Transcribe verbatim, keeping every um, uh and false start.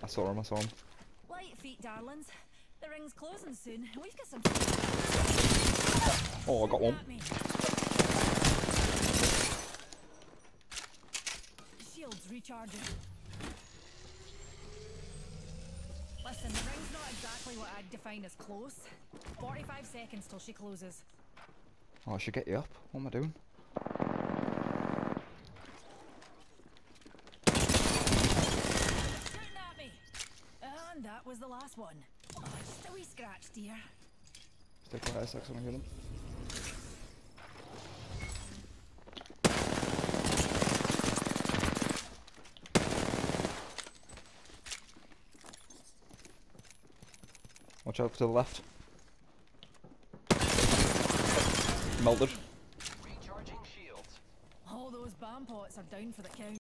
saw him, I saw him. Light feet, darlings. The ring's closing soon. We've got some. Oh, I got one. Shields recharging. Listen, the ring's not exactly what I'd define as close. forty-five seconds till she closes. Oh, I should get you up. What am I doing? Shooting at me! And that was the last one. Oh, just a wee scratch, dear. Stay quiet a sec, so I can hear them. Watch out to the left. Melted. All those bomb pots are down for the count.